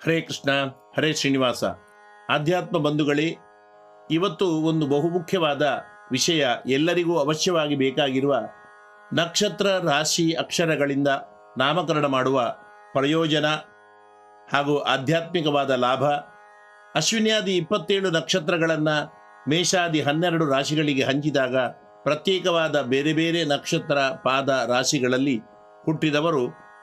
ಹರೇ ಕೃಷ್ಣ, ಹರೇ ಶ್ರೀನಿವಾಸ. ಆಧ್ಯಾತ್ಮ ಬಂಧುಗಳೇ, ಇವತ್ತು ಒಂದು ಬಹುಮುಖ್ಯವಾದ ವಿಷಯ, ಎಲ್ಲರಿಗೂ ಅವಶ್ಯವಾಗಿ ಬೇಕಾಗಿರುವ ನಕ್ಷತ್ರ ರಾಶಿ ಅಕ್ಷರಗಳಿಂದ ನಾಮಕರಣ ಮಾಡುವ ಪ್ರಯೋಜನ ಹಾಗೂ ಆಧ್ಯಾತ್ಮಿಕವಾದ ಲಾಭ. ಅಶ್ವಿನ್ಯಾದಿ 27 ನಕ್ಷತ್ರಗಳನ್ನು ಮೇಷಾದಿ 12 ರಾಶಿಗಳಿಗೆ ಹಂಚಿದಾಗ ಪ್ರತ್ಯೇಕವಾದ ಬೇರೆ ಬೇರೆ ನಕ್ಷತ್ರ ಪಾದ ರಾಶಿಗಳಲ್ಲಿ ಹುಟ್ಟಿದವರು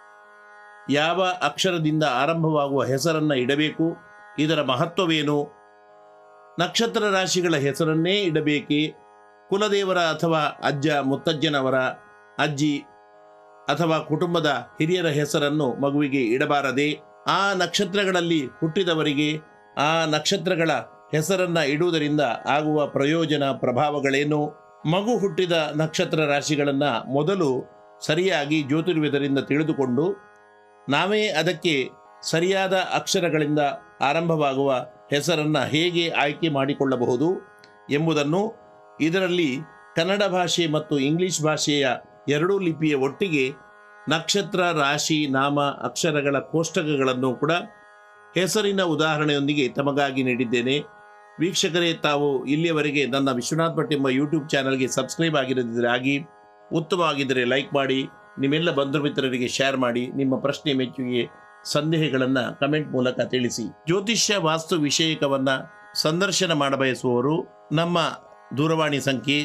ಯಾವ ಅಕ್ಷರದಿಂದ ಆರಂಭವಾಗುವ ಹೆಸರನ್ನು ಇಡಬೇಕು, ಇದರ ಮಹತ್ವವೇನು, ನಕ್ಷತ್ರ ರಾಶಿಗಳ ಹೆಸರನ್ನೇ ಇಡಬೇಕೇ, ಕುಲದೇವರ ಅಥವಾ ಅಜ್ಜ ಮುತ್ತಜ್ಜನವರ, ಅಜ್ಜಿ ಅಥವಾ ಕುಟುಂಬದ ಹಿರಿಯರ ಹೆಸರನ್ನು ಮಗುವಿಗೆ ಇಡಬಾರದೆ, ಆ ನಕ್ಷತ್ರಗಳಲ್ಲಿ ಹುಟ್ಟಿದವರಿಗೆ ಆ ನಕ್ಷತ್ರಗಳ ಹೆಸರನ್ನು ಇಡುವುದರಿಂದ ಆಗುವ ಪ್ರಯೋಜನ ಪ್ರಭಾವಗಳೇನು, ಮಗು ಹುಟ್ಟಿದ ನಕ್ಷತ್ರ ರಾಶಿಗಳನ್ನು ಮೊದಲು ಸರಿಯಾಗಿ ಜ್ಯೋತಿರ್ವೇದರಿಂದ ತಿಳಿದುಕೊಂಡು ನಾವೇ ಅದಕ್ಕೆ ಸರಿಯಾದ ಅಕ್ಷರಗಳಿಂದ ಆರಂಭವಾಗುವ ಹೆಸರನ್ನು ಹೇಗೆ ಆಯ್ಕೆ ಮಾಡಿಕೊಳ್ಳಬಹುದು ಎಂಬುದನ್ನು, ಇದರಲ್ಲಿ ಕನ್ನಡ ಭಾಷೆ ಮತ್ತು ಇಂಗ್ಲಿಷ್ ಭಾಷೆಯ ಎರಡೂ ಲಿಪಿಯ ಒಟ್ಟಿಗೆ ನಕ್ಷತ್ರ ರಾಶಿ ನಾಮ ಅಕ್ಷರಗಳ ಕೋಷ್ಟಕಗಳನ್ನು ಕೂಡ ಹೆಸರಿನ ಉದಾಹರಣೆಯೊಂದಿಗೆ ತಮಗಾಗಿ ನೀಡಿದ್ದೇನೆ. ವೀಕ್ಷಕರೇ, ತಾವು ಇಲ್ಲಿಯವರೆಗೆ ನನ್ನ ವಿಶ್ವನಾಥ್ ಭಟ್ ಎಂಬ ಯೂಟ್ಯೂಬ್ ಚಾನಲ್ಗೆ ಸಬ್ಸ್ಕ್ರೈಬ್ ಆಗಿರದಿದ್ದರೆ ಆಗಿ, ಉತ್ತಮವಾಗಿದ್ದರೆ ಲೈಕ್ ಮಾಡಿ, ನಿಮ್ಮೆಲ್ಲ ಬಂಧು ಮಿತ್ರರಿಗೆ ಶೇರ್ ಮಾಡಿ, ನಿಮ್ಮ ಪ್ರಶ್ನೆ ಮೆಚ್ಚುಗೆ ಸಂದೇಹಗಳನ್ನು ಕಮೆಂಟ್ ಮೂಲಕ ತಿಳಿಸಿ. ಜ್ಯೋತಿಷ್ಯ ವಾಸ್ತು ವಿಷಯಕವನ್ನು ಸಂದರ್ಶನ ಮಾಡಬಯಸುವವರು ನಮ್ಮ ದೂರವಾಣಿ ಸಂಖ್ಯೆ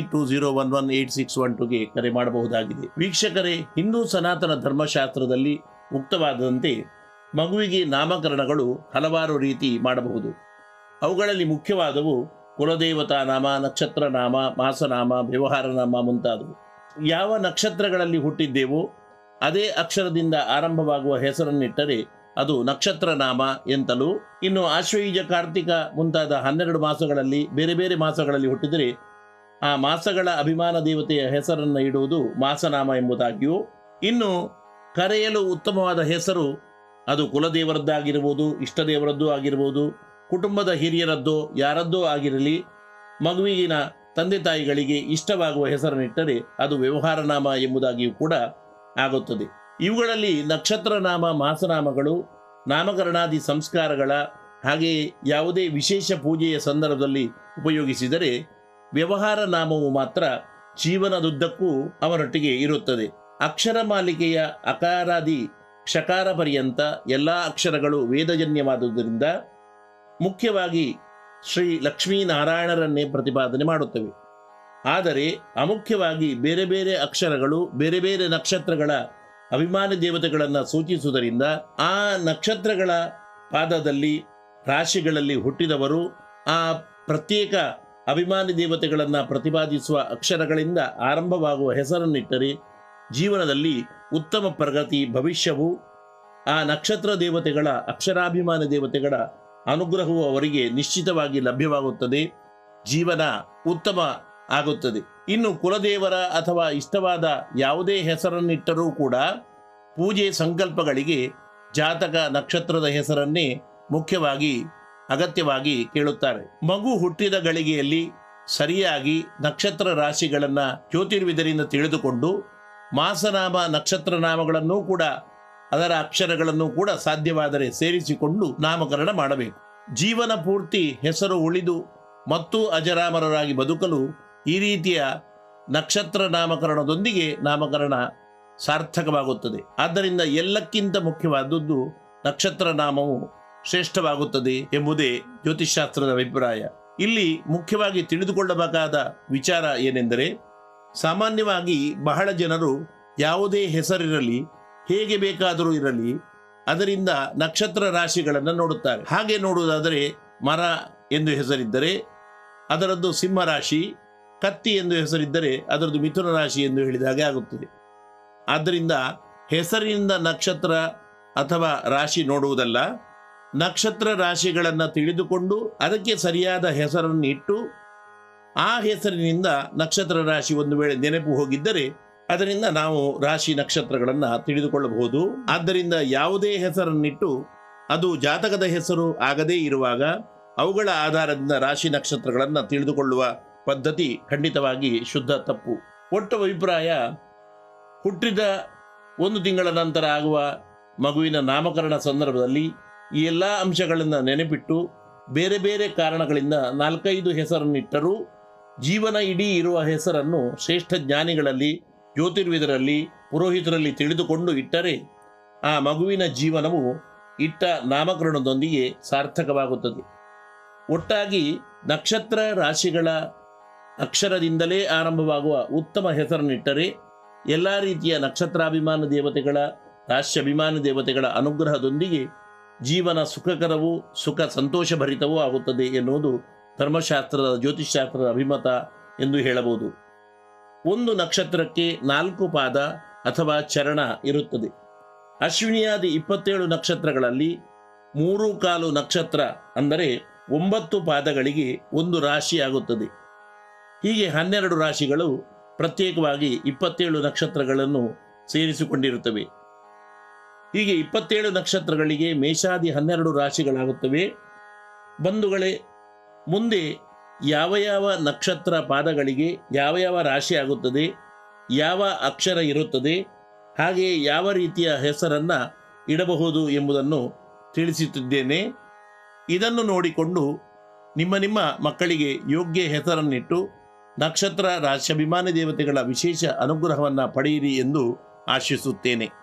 9820118612ಗೆ ಕರೆ ಮಾಡಬಹುದಾಗಿದೆ. ವೀಕ್ಷಕರೇ, ಹಿಂದೂ ಸನಾತನ ಧರ್ಮಶಾಸ್ತ್ರದಲ್ಲಿ ಮುಕ್ತವಾದಂತೆ ಮಗುವಿಗೆ ನಾಮಕರಣಗಳು ಹಲವಾರು ರೀತಿ ಮಾಡಬಹುದು. ಅವುಗಳಲ್ಲಿ ಮುಖ್ಯವಾದವು ಕುಲದೇವತಾ ನಾಮ, ನಕ್ಷತ್ರ ನಾಮ, ಮಾಸನಾಮ, ವ್ಯವಹಾರ ನಾಮ ಮುಂತಾದವು. ಯಾವ ನಕ್ಷತ್ರಗಳಲ್ಲಿ ಹುಟ್ಟಿದ್ದೇವೋ ಅದೇ ಅಕ್ಷರದಿಂದ ಆರಂಭವಾಗುವ ಹೆಸರನ್ನಿಟ್ಟರೆ ಅದು ನಕ್ಷತ್ರ ನಾಮ ಎಂತಲೂ, ಇನ್ನು ಆಶ್ವಯುಜ, ಕಾರ್ತಿಕ ಮುಂತಾದ 12 ಮಾಸಗಳಲ್ಲಿ ಬೇರೆ ಬೇರೆ ಮಾಸಗಳಲ್ಲಿ ಹುಟ್ಟಿದರೆ ಆ ಮಾಸಗಳ ಅಭಿಮಾನ ದೇವತೆಯ ಹೆಸರನ್ನು ಇಡುವುದು ಮಾಸನಾಮ ಎಂಬುದಾಗಿಯೂ, ಇನ್ನು ಕರೆಯಲು ಉತ್ತಮವಾದ ಹೆಸರು ಅದು ಕುಲದೇವರದ್ದಾಗಿರ್ಬೋದು, ಇಷ್ಟದೇವರದ್ದೂ ಆಗಿರ್ಬೋದು, ಕುಟುಂಬದ ಹಿರಿಯರದ್ದೋ ಯಾರದ್ದೋ ಆಗಿರಲಿ, ಮಗುವಿನ ತಂದೆ ತಾಯಿಗಳಿಗೆ ಇಷ್ಟವಾಗುವ ಹೆಸರನ್ನಿಟ್ಟರೆ ಅದು ವ್ಯವಹಾರ ನಾಮ ಎಂಬುದಾಗಿಯೂ ಕೂಡ ಆಗುತ್ತದೆ. ಇವುಗಳಲ್ಲಿ ನಕ್ಷತ್ರ ನಾಮ, ಮಾಸನಾಮಗಳು ನಾಮಕರಣಾದಿ ಸಂಸ್ಕಾರಗಳ ಹಾಗೆಯೇ ಯಾವುದೇ ವಿಶೇಷ ಪೂಜೆಯ ಸಂದರ್ಭದಲ್ಲಿ ಉಪಯೋಗಿಸಿದರೆ, ವ್ಯವಹಾರ ನಾಮವು ಮಾತ್ರ ಜೀವನದುದ್ದಕ್ಕೂ ಅವನೊಟ್ಟಿಗೆ ಇರುತ್ತದೆ. ಅಕ್ಷರ ಮಾಲಿಕೆಯ ಅಕಾರಾದಿ ಕ್ಷಕಾರ ಪರ್ಯಂತ ಎಲ್ಲ ಅಕ್ಷರಗಳು ವೇದಜನ್ಯವಾದುದರಿಂದ ಮುಖ್ಯವಾಗಿ ಶ್ರೀ ಲಕ್ಷ್ಮೀನಾರಾಯಣರನ್ನೇ ಪ್ರತಿಪಾದನೆ ಮಾಡುತ್ತವೆ. ಆದರೆ ಅಮುಖ್ಯವಾಗಿ ಬೇರೆ ಬೇರೆ ಅಕ್ಷರಗಳು ಬೇರೆ ಬೇರೆ ನಕ್ಷತ್ರಗಳ ಅಭಿಮಾನಿ ದೇವತೆಗಳನ್ನು ಸೂಚಿಸುವುದರಿಂದ ಆ ನಕ್ಷತ್ರಗಳ ಪಾದದಲ್ಲಿ ರಾಶಿಗಳಲ್ಲಿ ಹುಟ್ಟಿದವರು ಆ ಪ್ರತ್ಯೇಕ ಅಭಿಮಾನಿ ದೇವತೆಗಳನ್ನು ಪ್ರತಿಪಾದಿಸುವ ಅಕ್ಷರಗಳಿಂದ ಆರಂಭವಾಗುವ ಹೆಸರನ್ನಿಟ್ಟರೆ ಜೀವನದಲ್ಲಿ ಉತ್ತಮ ಪ್ರಗತಿ, ಭವಿಷ್ಯವು ಆ ನಕ್ಷತ್ರ ದೇವತೆಗಳ ಅಕ್ಷರಾಭಿಮಾನಿ ದೇವತೆಗಳ ಅನುಗ್ರಹವು ಅವರಿಗೆ ನಿಶ್ಚಿತವಾಗಿ ಲಭ್ಯವಾಗುತ್ತದೆ, ಜೀವನ ಉತ್ತಮ ಆಗುತ್ತದೆ. ಇನ್ನು ಕುಲದೇವರ ಅಥವಾ ಇಷ್ಟವಾದ ಯಾವುದೇ ಹೆಸರನ್ನಿಟ್ಟರೂ ಕೂಡ ಪೂಜೆ ಸಂಕಲ್ಪಗಳಿಗೆ ಜಾತಕ ನಕ್ಷತ್ರದ ಹೆಸರನ್ನೇ ಮುಖ್ಯವಾಗಿ ಅಗತ್ಯವಾಗಿ ಕೇಳುತ್ತಾರೆ. ಮಗು ಹುಟ್ಟಿದ ಗಳಿಗೆಯಲ್ಲಿ ಸರಿಯಾಗಿ ನಕ್ಷತ್ರ ರಾಶಿಗಳನ್ನು ಜ್ಯೋತಿರ್ವಿದರಿಂದ ತಿಳಿದುಕೊಂಡು ಮಾಸನಾಮ ನಕ್ಷತ್ರ ನಾಮಗಳನ್ನೂ ಕೂಡ ಅದರ ಅಕ್ಷರಗಳನ್ನು ಕೂಡ ಸಾಧ್ಯವಾದರೆ ಸೇರಿಸಿಕೊಂಡು ನಾಮಕರಣ ಮಾಡಬೇಕು. ಜೀವನ ಪೂರ್ತಿ ಹೆಸರು ಉಳಿದು ಮತ್ತು ಅಜರಾಮರರಾಗಿ ಬದುಕಲು ಈ ರೀತಿಯ ನಕ್ಷತ್ರ ನಾಮಕರಣದೊಂದಿಗೆ ನಾಮಕರಣ ಸಾರ್ಥಕವಾಗುತ್ತದೆ. ಆದ್ದರಿಂದ ಎಲ್ಲಕ್ಕಿಂತ ಮುಖ್ಯವಾದದ್ದು ನಕ್ಷತ್ರ ನಾಮವು ಶ್ರೇಷ್ಠವಾಗುತ್ತದೆ ಎಂಬುದೇ ಜ್ಯೋತಿಷ್ಶಾಸ್ತ್ರದ ಅಭಿಪ್ರಾಯ. ಇಲ್ಲಿ ಮುಖ್ಯವಾಗಿ ತಿಳಿದುಕೊಳ್ಳಬೇಕಾದ ವಿಚಾರ ಏನೆಂದರೆ, ಸಾಮಾನ್ಯವಾಗಿ ಬಹಳ ಜನರು ಯಾವುದೇ ಹೆಸರಿರಲಿ, ಹೇಗೆ ಬೇಕಾದರೂ ಇರಲಿ, ಅದರಿಂದ ನಕ್ಷತ್ರ ರಾಶಿಗಳನ್ನು ನೋಡುತ್ತಾರೆ. ಹಾಗೆ ನೋಡುವುದಾದರೆ ಮರ ಎಂದು ಹೆಸರಿದ್ದರೆ ಅದರದ್ದು ಸಿಂಹ ರಾಶಿ, ಕತ್ತಿ ಎಂದು ಹೆಸರಿದ್ದರೆ ಅದರದ್ದು ಮಿಥುನ ರಾಶಿ ಎಂದು ಹೇಳಿದ ಹಾಗೆ ಆಗುತ್ತದೆ. ಆದ್ದರಿಂದ ಹೆಸರಿನಿಂದ ನಕ್ಷತ್ರ ಅಥವಾ ರಾಶಿ ನೋಡುವುದಲ್ಲ, ನಕ್ಷತ್ರ ರಾಶಿಗಳನ್ನು ತಿಳಿದುಕೊಂಡು ಅದಕ್ಕೆ ಸರಿಯಾದ ಹೆಸರನ್ನು ಇಟ್ಟು ಆ ಹೆಸರಿನಿಂದ ನಕ್ಷತ್ರ ರಾಶಿ ಒಂದು ವೇಳೆ ನೆನಪು ಹೋಗಿದ್ದರೆ ಅದರಿಂದ ನಾವು ರಾಶಿ ನಕ್ಷತ್ರಗಳನ್ನು ತಿಳಿದುಕೊಳ್ಳಬಹುದು. ಆದ್ದರಿಂದ ಯಾವುದೇ ಹೆಸರನ್ನಿಟ್ಟು ಅದು ಜಾತಕದ ಹೆಸರು ಆಗದೇ ಇರುವಾಗ ಅವುಗಳ ಆಧಾರದಿಂದ ರಾಶಿ ನಕ್ಷತ್ರಗಳನ್ನು ತಿಳಿದುಕೊಳ್ಳುವ ಪದ್ಧತಿ ಖಂಡಿತವಾಗಿ ಶುದ್ಧ ತಪ್ಪು. ಒಟ್ಟು ಅಭಿಪ್ರಾಯ, ಹುಟ್ಟಿದ 1 ತಿಂಗಳ ನಂತರ ಆಗುವ ಮಗುವಿನ ನಾಮಕರಣ ಸಂದರ್ಭದಲ್ಲಿ ಈ ಎಲ್ಲ ಅಂಶಗಳನ್ನು ನೆನಪಿಟ್ಟು ಬೇರೆ ಬೇರೆ ಕಾರಣಗಳಿಂದ 4-5 ಹೆಸರನ್ನಿಟ್ಟರೂ ಜೀವನ ಇಡೀ ಇರುವ ಹೆಸರನ್ನು ಶ್ರೇಷ್ಠ ಜ್ಞಾನಿಗಳಲ್ಲಿ, ಜ್ಯೋತಿರ್ವಿದರಲ್ಲಿ, ಪುರೋಹಿತರಲ್ಲಿ ತಿಳಿದುಕೊಂಡು ಇಟ್ಟರೆ ಆ ಮಗುವಿನ ಜೀವನವು ಇಟ್ಟ ನಾಮಕರಣದೊಂದಿಗೆ ಸಾರ್ಥಕವಾಗುತ್ತದೆ. ಒಟ್ಟಾಗಿ ನಕ್ಷತ್ರ ರಾಶಿಗಳ ಅಕ್ಷರದಿಂದಲೇ ಆರಂಭವಾಗುವ ಉತ್ತಮ ಹೆಸರನ್ನಿಟ್ಟರೆ ಎಲ್ಲ ರೀತಿಯ ನಕ್ಷತ್ರಾಭಿಮಾನ ದೇವತೆಗಳ, ರಾಶ್ಯಾಭಿಮಾನ ದೇವತೆಗಳ ಅನುಗ್ರಹದೊಂದಿಗೆ ಜೀವನ ಸುಖಕರವೂ ಸುಖ ಸಂತೋಷಭರಿತವೂ ಆಗುತ್ತದೆ ಎನ್ನುವುದು ಧರ್ಮಶಾಸ್ತ್ರದ, ಜ್ಯೋತಿಷ್ಶಾಸ್ತ್ರದ ಅಭಿಮತ ಎಂದು ಹೇಳಬಹುದು. ಒಂದು ನಕ್ಷತ್ರಕ್ಕೆ 4 ಪಾದ ಅಥವಾ ಚರಣ ಇರುತ್ತದೆ. ಅಶ್ವಿನಿಯಾದಿ 27 ನಕ್ಷತ್ರಗಳಲ್ಲಿ 3/4 ನಕ್ಷತ್ರ ಅಂದರೆ 9 ಪಾದಗಳಿಗೆ ಒಂದು ರಾಶಿ ಆಗುತ್ತದೆ. ಹೀಗೆ 12 ರಾಶಿಗಳು ಪ್ರತ್ಯೇಕವಾಗಿ 27 ನಕ್ಷತ್ರಗಳನ್ನು ಸೇರಿಸಿಕೊಂಡಿರುತ್ತವೆ. ಹೀಗೆ 27 ನಕ್ಷತ್ರಗಳಿಗೆ ಮೇಷಾದಿ 12 ರಾಶಿಗಳಾಗುತ್ತವೆ. ಬಂಧುಗಳೇ, ಮುಂದೆ ಯಾವ ಯಾವ ನಕ್ಷತ್ರ ಪಾದಗಳಿಗೆ ಯಾವ ಯಾವ ರಾಶಿ ಆಗುತ್ತದೆ, ಯಾವ ಅಕ್ಷರ ಇರುತ್ತದೆ, ಹಾಗೆಯೇ ಯಾವ ರೀತಿಯ ಹೆಸರನ್ನು ಇಡಬಹುದು ಎಂಬುದನ್ನು ತಿಳಿಸುತ್ತಿದ್ದೇನೆ. ಇದನ್ನು ನೋಡಿಕೊಂಡು ನಿಮ್ಮ ಮಕ್ಕಳಿಗೆ ಯೋಗ್ಯ ಹೆಸರನ್ನಿಟ್ಟು ನಕ್ಷತ್ರ ರಾಶ್ಯಾಭಿಮಾನಿ ದೇವತೆಗಳ ವಿಶೇಷ ಅನುಗ್ರಹವನ್ನು ಪಡೆಯಿರಿ ಎಂದು ಆಶಿಸುತ್ತೇನೆ.